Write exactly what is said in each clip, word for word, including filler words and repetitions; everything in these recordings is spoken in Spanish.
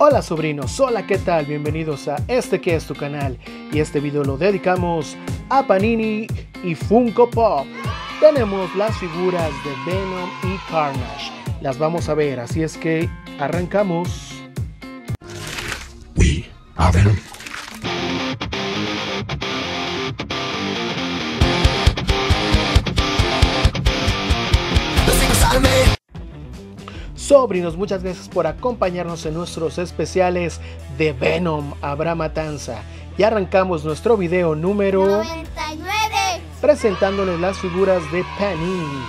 Hola sobrinos, hola, ¿qué tal? Bienvenidos a este que es tu canal, y este video lo dedicamos a Panini y Funko Pop. Tenemos las figuras de Venom y Carnage, las vamos a ver, así es que arrancamos. We are Venom. Sobrinos, muchas gracias por acompañarnos en nuestros especiales de Venom Habrá Matanza. Y arrancamos nuestro video número noventa y nueve, presentándoles las figuras de Panini.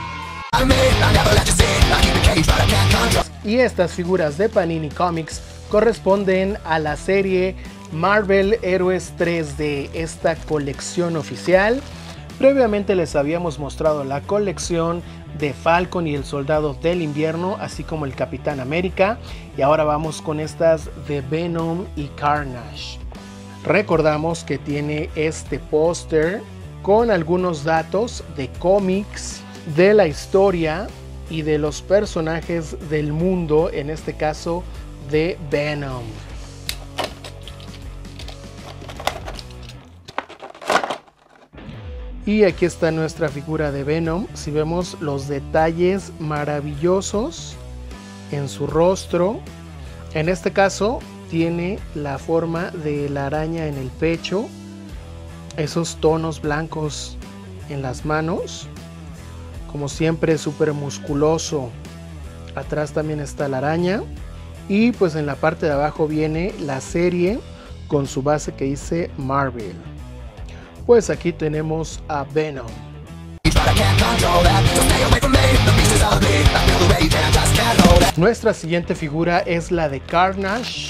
Y estas figuras de Panini Comics corresponden a la serie Marvel Héroes tres D, esta colección oficial. Previamente les habíamos mostrado la colección de Falcon y el Soldado del Invierno, así como el Capitán América, y ahora vamos con estas de Venom y Carnage. Recordamos que tiene este póster con algunos datos de cómics, de la historia y de los personajes del mundo, en este caso de Venom. Y aquí está nuestra figura de Venom. Si vemos los detalles maravillosos en su rostro. En este caso tiene la forma de la araña en el pecho. Esos tonos blancos en las manos. Como siempre, súper musculoso. Atrás también está la araña. Y pues en la parte de abajo viene la serie con su base que dice Marvel. Pues aquí tenemos a Venom. Nuestra siguiente figura es la de Carnage.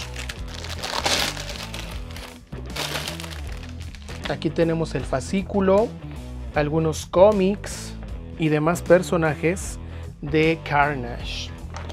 Aquí tenemos el fascículo, algunos cómics y demás personajes de Carnage.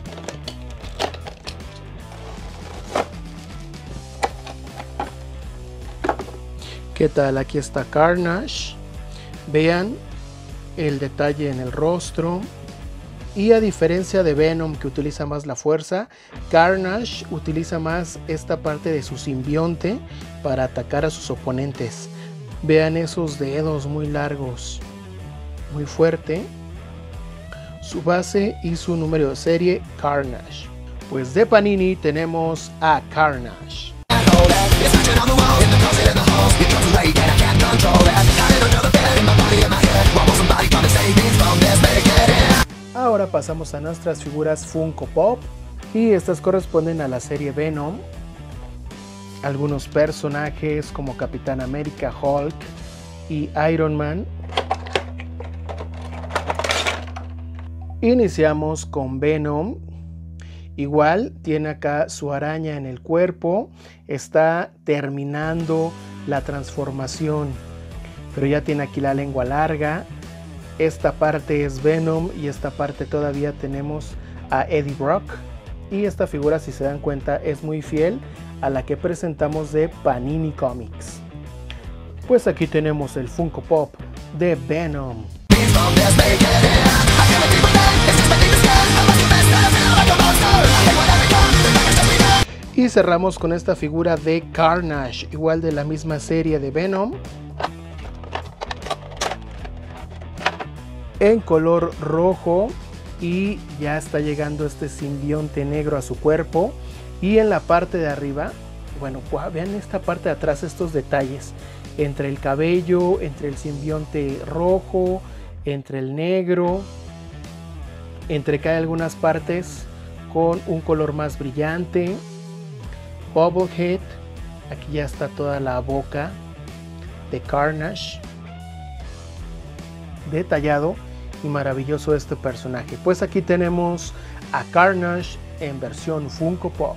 ¿Qué tal? Aquí está Carnage. Vean el detalle en el rostro. Y a diferencia de Venom, que utiliza más la fuerza, Carnage utiliza más esta parte de su simbionte para atacar a sus oponentes. Vean esos dedos muy largos, muy fuerte. Su base y su número de serie, Carnage. Pues de Panini tenemos a Carnage. Ahora pasamos a nuestras figuras Funko Pop, y estas corresponden a la serie Venom. Algunos personajes como Capitán América, Hulk y Iron Man. Iniciamos con Venom. Igual tiene acá su araña en el cuerpo, está terminando la transformación, pero ya tiene aquí la lengua larga. Esta parte es Venom y esta parte todavía tenemos a Eddie Brock. Y esta figura, si se dan cuenta, es muy fiel a la que presentamos de Panini Comics. Pues aquí tenemos el Funko Pop de Venom. Y cerramos con esta figura de Carnage, igual de la misma serie de Venom, en color rojo, y ya está llegando este simbionte negro a su cuerpo. Y en la parte de arriba, bueno, vean esta parte de atrás, estos detalles entre el cabello, entre el simbionte rojo, entre el negro, entre que hay algunas partes con un color más brillante. Bubblehead, aquí ya está toda la boca de Carnage, detallado y maravilloso este personaje. Pues aquí tenemos a Carnage en versión Funko Pop.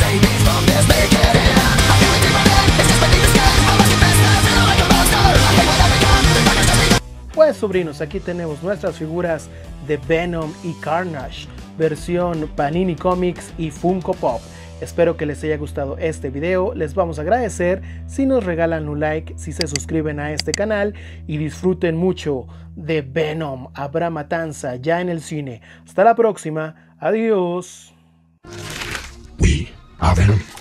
Pues sobrinos, aquí tenemos nuestras figuras de Venom y Carnage, versión Panini Comics y Funko Pop. Espero que les haya gustado este video. Les vamos a agradecer si nos regalan un like, si se suscriben a este canal, y disfruten mucho de Venom Habrá Matanza ya en el cine. Hasta la próxima. Adiós. We are Venom.